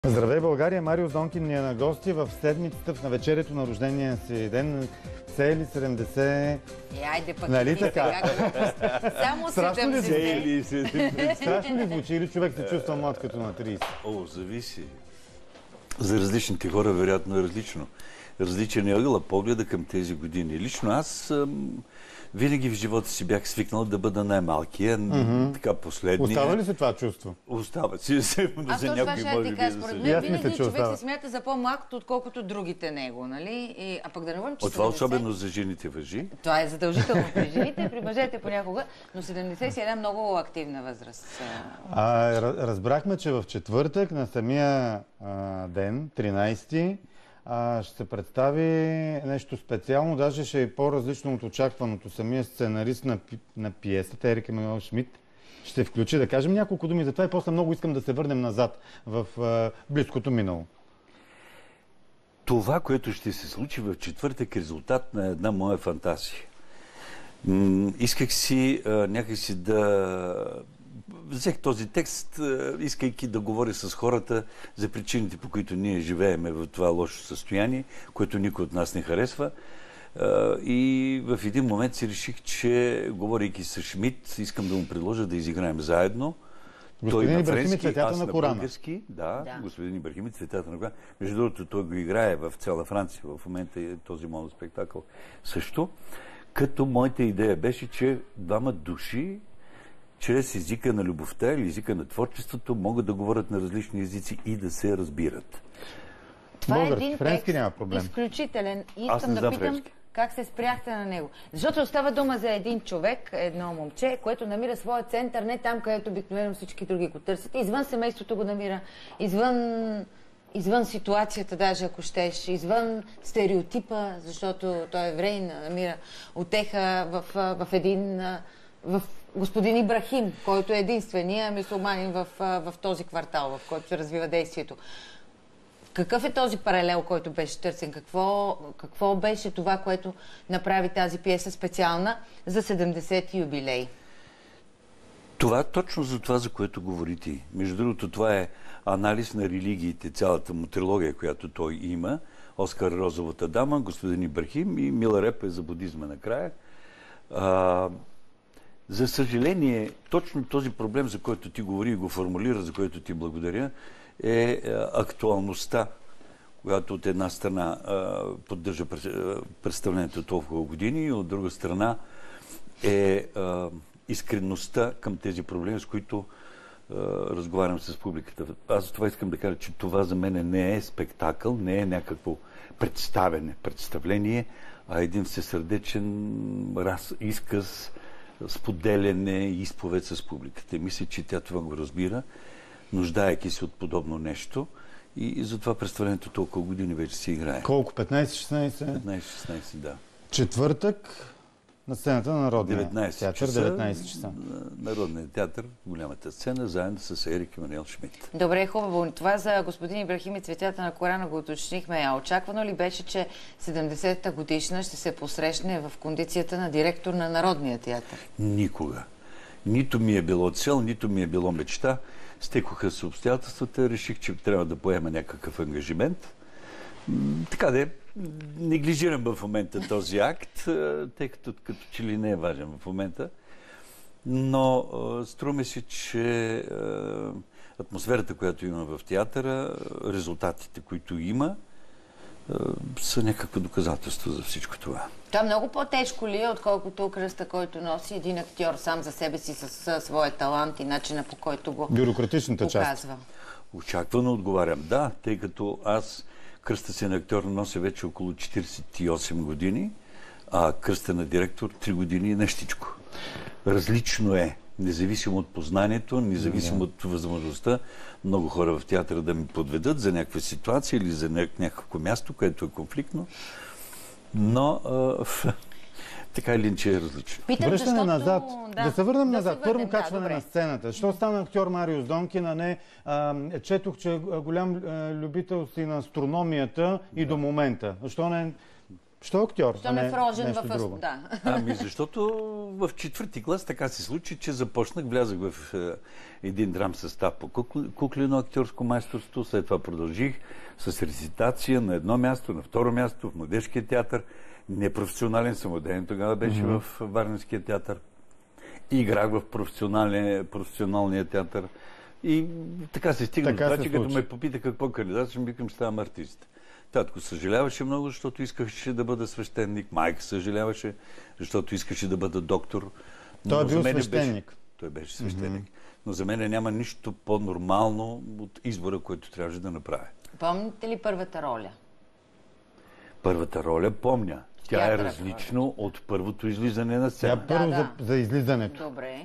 Здравей, България! Мариус Донкин ни е на гости в седмицата в навечерието на рождения си ден. Цели 70... Айде пък, нали така? Само 70. Страшно ли звучи или човек се чувства млад като на 30? О, зависи. За различните хора вероятно е различно. Различен е ъгъла погледа към тези години. Лично аз винаги в живота си бях свикнал да бъда най-малкия, така последния. Остава ли се това чувство? Остава. За някой може би да според мен винаги човек се смята за по-млад, отколкото другите него, нали? А пък да не говорим, че това особено за жените важи. Това е задължително при жените, при мъжете понякога, но 70 си е една много активна възраст. Разбрахме, че в четвъртък на самия ден, 13-ти, ще се представи нещо специално, даже ще е по-различно от очакваното. Самия сценарист на пиесата, Ерик Емануел Шмидт, ще включи. Да кажем няколко думи за това и после много искам да се върнем назад в близкото минало. Това, което ще се случи в четвъртък, е резултат на една моя фантазия. Исках си някакси да... Взех този текст, искайки да говоря с хората за причините, по които ние живееме в това лошо състояние, което никой от нас не харесва. И в един момент си реших, че, говорейки с Шмидт, искам да му предложа да изиграем заедно. Господин Ибрахим и цветята на Корана. Български, да, господин Ибрахим и цветята на Корана. Между другото, той го играе в цяла Франция. В момента е този моноспектакъл също. Като моята идея беше, че двама души чрез езика на любовта или езика на творчеството могат да говорят на различни езици и да се разбират. Това е един френски няма проблем. Изключителен. Аз не Искам да питам френски. как се спряхте на него. Защото остава дума за един човек, едно момче, което намира своя център не там, където обикновено всички други го търсят. Извън семейството го намира, извън ситуацията, даже ако щеш, извън стереотипа, защото той е еврей, намира утеха в един... в господин Ибрахим, който е единствения мюсюлманин в този квартал, в който се развива действието. Какъв е този паралел, който беше търсен? Какво беше това, което направи тази пиеса специална за 70-ти юбилей? Това точно за това, за което говори ти. Между другото, това е анализ на религиите, цялата му трилогия, която той има. Оскар Розовата дама, господин Ибрахим и Мила Реп е за будизма накрая. За съжаление, точно този проблем, за който ти говори и го формулира, за който ти благодаря, е актуалността, която от една страна поддържа представлението толкова години и от друга страна е искренността към тези проблеми, с които разговарям с публиката. Аз за това искам да кажа, че това за мен не е спектакъл, не е някакво представление, а един всесърдечен изказ, споделяне и изповед с публиката. Мисля, че тя това го разбира, нуждаейки се от подобно нещо и затова представлението толкова години вече се играе. Колко? 15-16? 15-16, да. Четвъртък на сцената на Народния театър, 19 часа. Народния театър, голямата сцена, заедно с Ерик Емануел Шмидт. Добре, хубаво. Това за господин Ибрахим и цветята на Корана го уточнихме. А очаквано ли беше, че 70-та годишна ще се посрещне в кондицията на директор на Народния театър? Никога. Нито ми е било цел, нито ми е било мечта. Стекоха се обстоятелствата, реших, че трябва да поема някакъв ангажимент. Така да неглижирам в момента този акт, тъй като че ли не е важен в момента. Но струва се, че атмосферата, която има в театъра, резултатите, които има, са някакво доказателство за всичко това. Това много по-тежко ли е, отколкото кръста, който носи един актьор сам за себе си със своя талант и начина, по който го бюрократичната показва? Част. Очаквано отговарям. Да, тъй като аз кръста си на актьор нося вече около 48 години, а кръста на директор 3 години и нещичко. Различно е, независимо от познанието, независимо от възможността много хора в театъра да ми подведат за някаква ситуация или за някакво място, което е конфликтно, но така или иначе е различно. Връщане назад. Да се върнем назад. Първо качване на сцената. Що стана актьор Мариус Донкин, а не четох, че голям любител си на астрономията и до момента. Защо не Що актьор, Що ме врожен нещо в... друго? Да. Ами защото в четвърти клас така се случи, че започнах, влязах в един драм състав по куклено актьорско майсторство, след това продължих с рецитация на едно място, на второ място в Младежкия театър. Непрофесионален самодеен тогава беше в Варненския театър. Играх в професионалния театър. И така се стигна до това, че като ме попита какво кандидат, ще ми викам, ставам артист. Татко съжаляваше много, защото искаше да бъда свещеник. Майка съжаляваше, защото искаше да бъда доктор. Той е бил свещеник. Той беше свещеник. Но за мен няма нищо по-нормално от избора, който трябваше да направя. Помните ли първата роля? Първата роля помня. Тя е различно от първото излизане на сцена. Тя първо за излизането. Добре.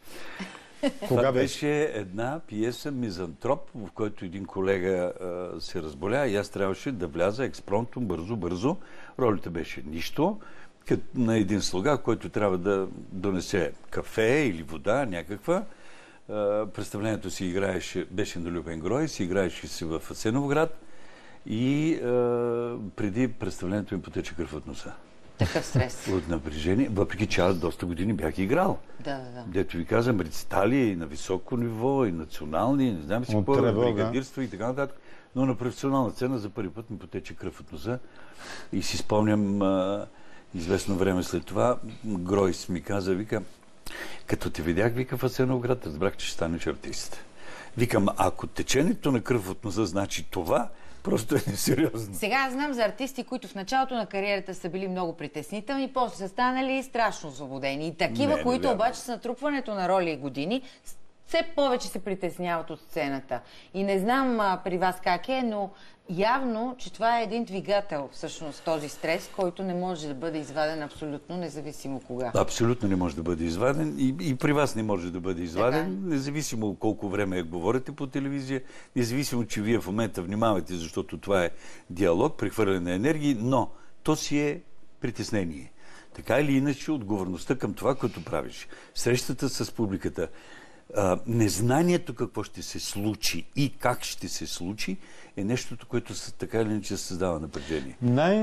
Това беше една пиеса Мизантроп, в който един колега се разболя и аз трябваше да вляза експромтом бързо. Ролята беше нищо, като на един слуга, който трябва да донесе кафе или вода, някаква. Представлението си беше на Любен Грой, си играеше си в Асеновград и преди представлението ми потече кръв от носа. Такъв стрес. От напрежение, въпреки че аз доста години бях играл. Да. Дето ви казвам, рецитали на високо ниво, и национални, не знам си какво, бригадирство и така нататък. Но на професионална сцена за първи път ми потече кръв от носа и си спомням известно време след това, Гройс ми каза, вика, като те видях, вика, в Асеновград, разбрах, че ще станеш артист. Викам, ако теченето на кръв от носа значи това, просто е несериозно. Сега аз знам за артисти, които в началото на кариерата са били много притеснителни, после са станали страшно освободени. И такива, които обаче с натрупването на роли и години, все повече се притесняват от сцената. И не знам при вас как е, но явно, че това е един двигател, всъщност, този стрес, който не може да бъде изваден абсолютно, независимо кога. Абсолютно не може да бъде изваден и при вас не може да бъде изваден, независимо колко време говорите по телевизия, независимо, че вие в момента внимавате, защото това е диалог, прехвърляне на енергии, но то си е притеснение. Така или иначе, отговорността към това, което правиш, срещата с публиката, незнанието какво ще се случи и как ще се случи е нещото, което така или иначе създава напрежение.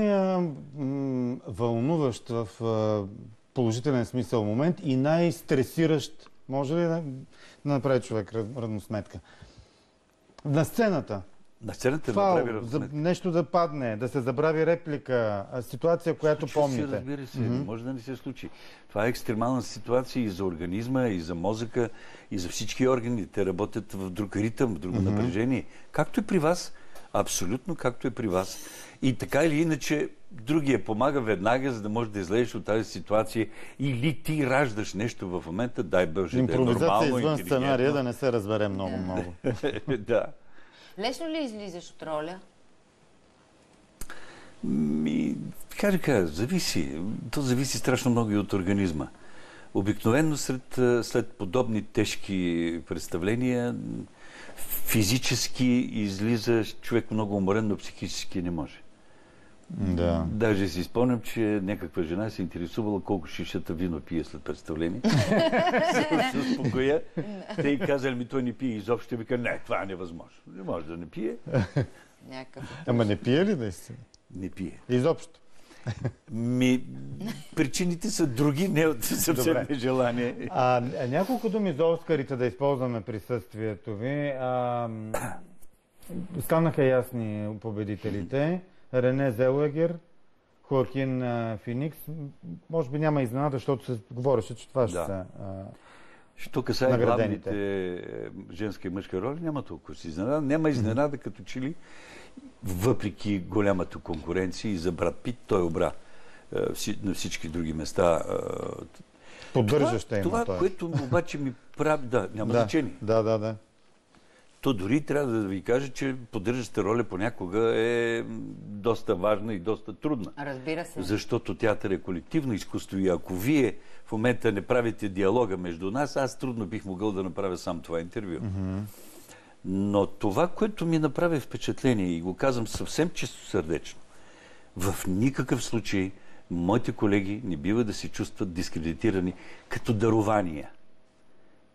Най-вълнуващ в положителен смисъл момент и най-стресиращ, може ли да направи човек равносметка? На сцената. На сцената да направи равносметка. Нещо да падне, да се забрави реплика, ситуация, която помните. Разбира се, не може да не се случи. Това е екстремална ситуация и за организма, и за мозъка, и за всички органи. Те работят в друг ритъм, в друго напрежение. Както и при вас, абсолютно както е при вас. И така или иначе, другия помага веднага, за да можеш да излезеш от тази ситуация, или ти раждаш нещо в момента, дай Боже, да е нормално, импровизация извън сценария, да не се разбере много. Да. Лесно ли излизаш от роля? Така, зависи. То зависи страшно много и от организма. Обикновено след подобни тежки представления физически излиза човек много уморен, но психически не може. Да. Даже си спомням, че някаква жена се интересувала колко шишата вино пие след представление. се успокоя. Те й казали, той не пие изобщо. Вика, не, това е невъзможно. Не може да не пие. Ама не пие ли наистина? Не пие. Изобщо. Причините са други, не от съвсем нежелание. Няколко думи за Оскарите, да използваме присъствието ви. Станаха ясни победителите. Рене Зелегер, Хоакин Феникс. Може би няма изненада, защото се говореше, че това ще са що касае главните женска и мъжка роли, няма толкова си изненада. Няма изненада, като че ли, въпреки голямата конкуренция и за Брад Пит, той обра на всички други места. Поддържаща това, което обаче ми прави... Да, няма значение. Да. То дори трябва да ви кажа, че поддържащата роля понякога е доста важна и доста трудна. Разбира се. Защото театър е колективно изкуство и ако вие в момента не правите диалога между нас, аз трудно бих могъл да направя сам това интервю. Но това, което ми направи впечатление, и го казвам съвсем чисто сърдечно, в никакъв случай моите колеги не бива да се чувстват дискредитирани като дарования.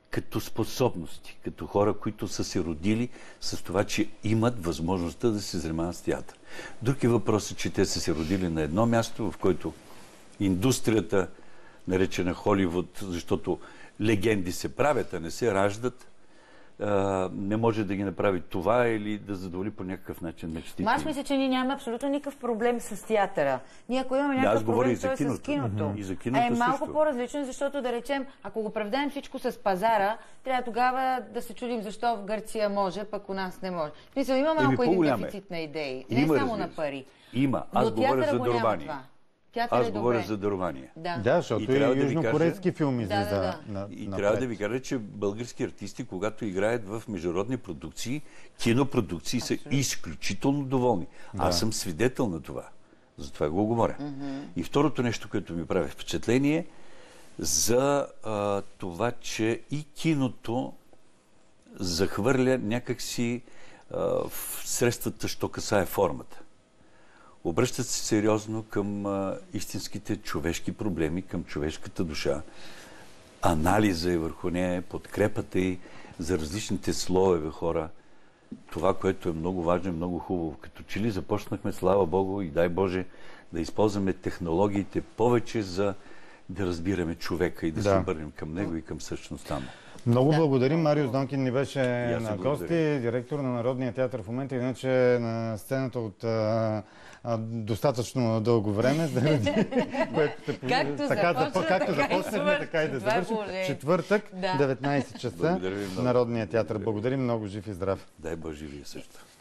като способности, като хора, които са се родили с това, че имат възможността да се занимават с театър. Друг е въпросът, че те са се родили на едно място, в което индустрията, наречена Холивуд, защото легенди се правят, а не се раждат, не може да ги направи това или да задоволи по някакъв начин мечтите. Аз мисля, че ние нямаме абсолютно никакъв проблем с театъра. Ние ако имаме някакъв проблем, то е с киното. И за киното е малко също. По-различно, защото да речем, ако го правдаем всичко с пазара, трябва тогава да се чудим защо в Гърция може, пък у нас не може. В смисъл, има малко един дефицит на идеи. Не само на пари. Има. Аз говоря за дарование. Аз говоря за дарование. Да, защото и южнокорейски филми излиза. И трябва да ви кажа, че български артисти, когато играят в международни продукции, кинопродукции, са изключително доволни. Аз съм свидетел на това. Затова го говоря. И второто нещо, което ми прави впечатление, за това, че и киното захвърля някакси в средствата, що касае формата. Обръщат се сериозно към истинските човешки проблеми, към човешката душа. Анализа е върху нея, подкрепата й за различните слоеве хора. Това, което е много важно и много хубаво. Като че ли започнахме, слава Богу, и дай Боже, да използваме технологиите повече за да разбираме човека и да се обърнем към него и към същността му. Много благодарим. Мариус Донкин ни беше на гости, директор на Народния театър в момента, иначе на сцената от достатъчно дълго време, заради което както започнахме, така и да завършим. Четвъртък, 19 часа, Народния театър. Благодарим много, жив и здрав. Дай Боже, вие също.